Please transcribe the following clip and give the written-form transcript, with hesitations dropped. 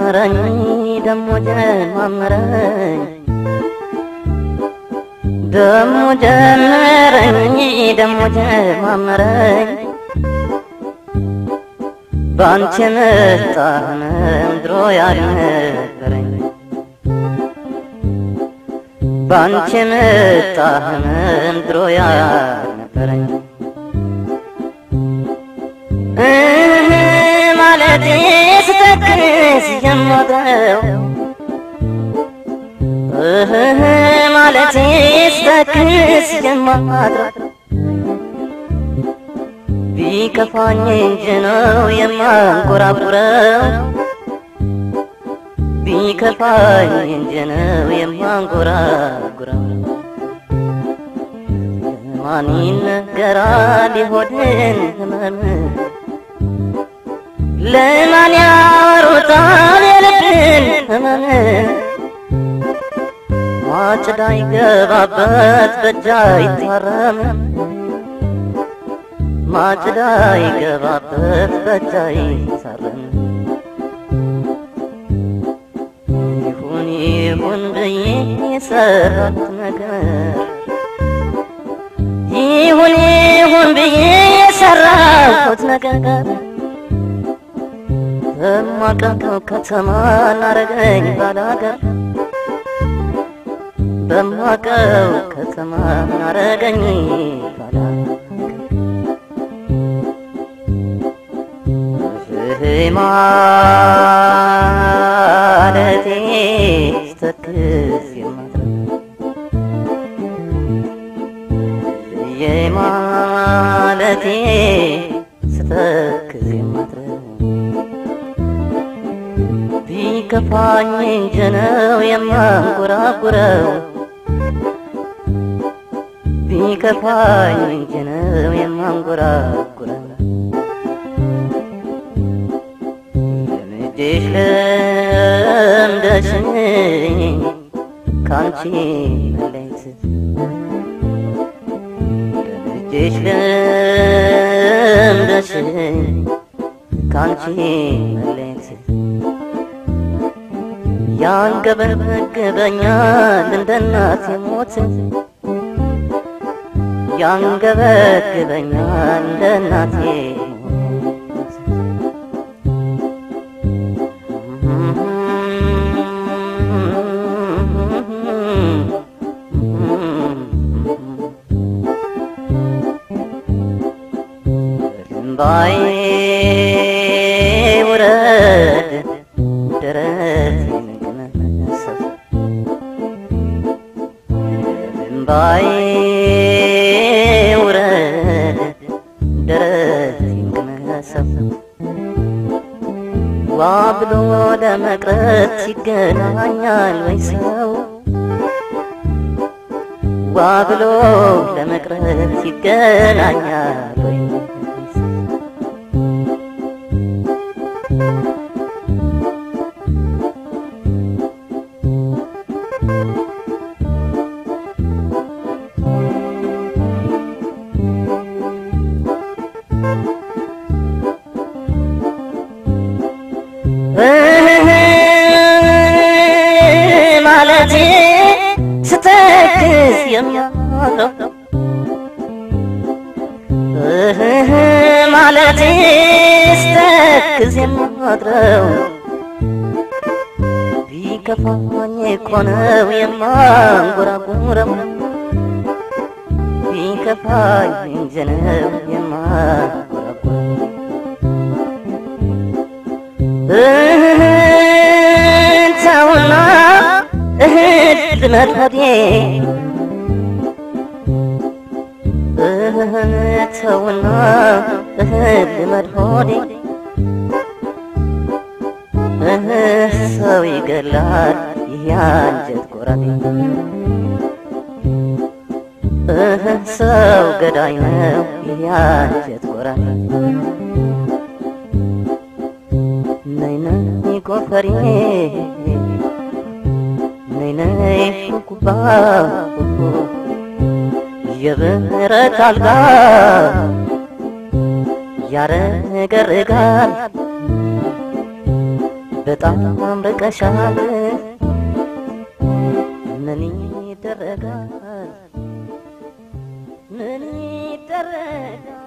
ደሞ ጀመረኝ ደሞ ጀመረኝ ደሞ ጀመረኝ ባንቺ መጣህም ድሮ ያልነበረኝ ባንቺ መጣህም ድሮ ያልነበረኝ ማለቴ ስተክስ የማድረው ማለቴ ስተክስ የማድረው ቢከፋኝ እንጂ ነው የማንጎራጉረው ቢከፋኝ እንጂ ነው የማንጎራጉረው ማን ይነገራል የሆድን ህመም ለማን ያወሩታል የልብን ህመም ማጭዳ ይገባበት በእጅ አይታረም ማጭዳ ይገባበት በእጅ አይታረም ይሁን ይሁን ብዬ የሰራሁት ነገር ይሁን ይሁን ብዬ የሰራሁት ነገር በማቀው ከተማ ናረገኝ ባላገር በማቀው ከተማ ናረገኝ ባላገር ማለቴ ስተክስ የማለቴ ስተክስ የማትረው ቢከፋኝ እንጂ ነው የማንጎራጉረው ቢከፋኝ እንጂ ነው የማንጎራጉረው ልምድሽ ለምደሽኝ ካንቺ መለየት ልምድሽ ለምደሽኝ ካንቺ መለየት ያንገበግበኛል እንደ እናቴ ሞት ያንገበግበኛል እንደ እናቴ እምባዬ ውረድ ደረቴን ቅመሰው እምባዬ ውረድ ደረቴን ቅመሰው ዋ ብሎ ለመቅረት ይገናኛል ወይ ሰው ዋ ብሎ ለመቅረት ይገናኛል ወይ ማለቴ ስተክስ የማድረው ማለቴ ስተክስ የማድረው ቢከፋኝ እኮ ነው የማንጎራጉረው ቢከፋኝ እንጂ ነው የማንጎራጉረው ተውና እህል መድሆዴ ተውና እህል መድሆዴ ሰው ይገላል ያንጀት ጎራዴ ሰው ገዳይ ነው ያንጀት ጎራዴ ነይ ነይ ጎፈሬ ነይ ነይ ሹኩባ የብረት አልጋ ያረገርጋል በጣም ርቀሻል ምን ይደረጋል ምን ይደረጋል